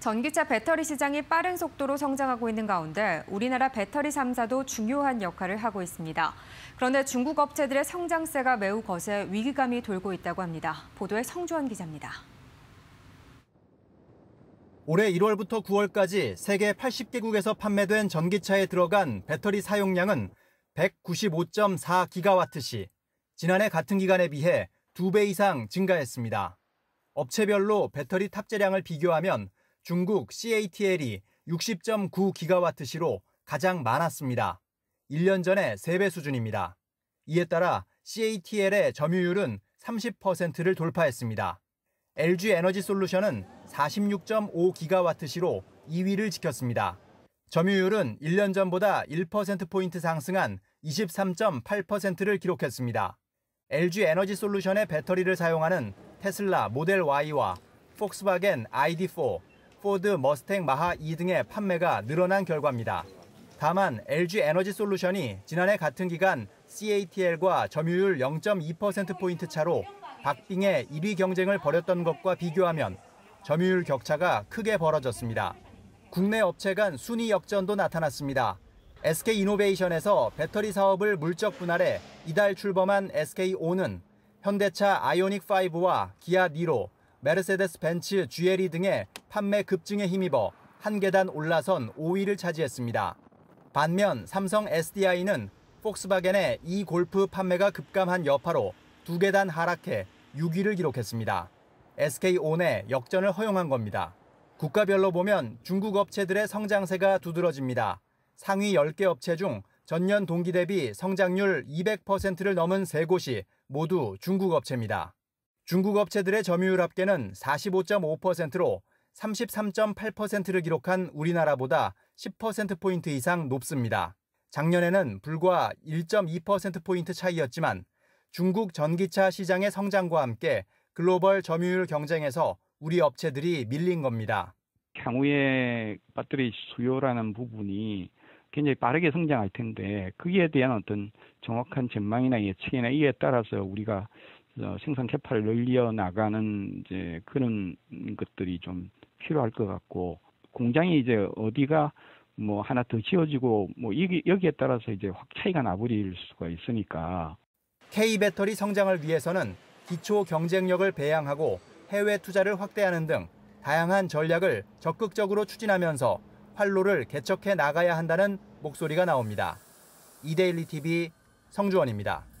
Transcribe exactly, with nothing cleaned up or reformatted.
전기차 배터리 시장이 빠른 속도로 성장하고 있는 가운데 우리나라 배터리 삼 사도 중요한 역할을 하고 있습니다. 그런데 중국 업체들의 성장세가 매우 거세 위기감이 돌고 있다고 합니다. 보도에 성주원 기자입니다. 올해 일월부터 구월까지 세계 팔십 개국에서 판매된 전기차에 들어간 배터리 사용량은 백구십오 점 사 기가와트시, 지난해 같은 기간에 비해 두 배 이상 증가했습니다. 업체별로 배터리 탑재량을 비교하면 중국 씨에이티엘이 육십 점 구 기가와트시로 가장 많았습니다. 일 년 전의 세 배 수준입니다. 이에 따라 씨에이티엘의 점유율은 삼십 퍼센트를 돌파했습니다. 엘지에너지솔루션은 사십육 점 오 기가와트시로 이 위를 지켰습니다. 점유율은 일 년 전보다 일 퍼센트포인트 상승한 이십삼 점 팔 퍼센트를 기록했습니다. 엘지에너지솔루션의 배터리를 사용하는 테슬라 모델 Y와 폭스바겐 아이디 사, 포드 머스탱 마하 이 등의 판매가 늘어난 결과입니다. 다만 엘지에너지솔루션이 지난해 같은 기간 씨에이티엘과 점유율 영 점 이 퍼센트포인트 차로 박빙의 일 위 경쟁을 벌였던 것과 비교하면 점유율 격차가 크게 벌어졌습니다. 국내 업체 간 순위 역전도 나타났습니다. 에스케이이노베이션에서 배터리 사업을 물적 분할해 이달 출범한 에스케이오는 현대차 아이오닉 파이브와 기아 니로, 메르세데스 벤츠 지엘이 등의 판매 급증에 힘입어 한 계단 올라선 오 위를 차지했습니다. 반면 삼성 에스디아이는 폭스바겐의 이 골프 판매가 급감한 여파로 두 계단 하락해 육 위를 기록했습니다. 에스케이온의 역전을 허용한 겁니다. 국가별로 보면 중국 업체들의 성장세가 두드러집니다. 상위 열 개 업체 중 전년 동기 대비 성장률 이백 퍼센트를 넘은 세 곳이 모두 중국 업체입니다. 중국 업체들의 점유율 합계는 사십오 점 오 퍼센트로 삼십삼 점 팔 퍼센트를 기록한 우리나라보다 십 퍼센트포인트 이상 높습니다. 작년에는 불과 일 점 이 퍼센트포인트 차이였지만 중국 전기차 시장의 성장과 함께 글로벌 점유율 경쟁에서 우리 업체들이 밀린 겁니다. 향후에 배터리 수요라는 부분이 굉장히 빠르게 성장할 텐데 거기에 대한 어떤 정확한 전망이나 예측이나 이에 따라서 우리가 생산 캐파를 늘려 나가는 이제 그런 것들이 좀 필요할 것 같고, 공장이 이제 어디가 뭐 하나 더 지어지고 뭐 여기에 따라서 이제 확 차이가 나버릴 수가 있으니까. K배터리 성장을 위해서는 기초 경쟁력을 배양하고 해외 투자를 확대하는 등 다양한 전략을 적극적으로 추진하면서 활로를 개척해 나가야 한다는 목소리가 나옵니다. 이데일리 티비 성주원입니다.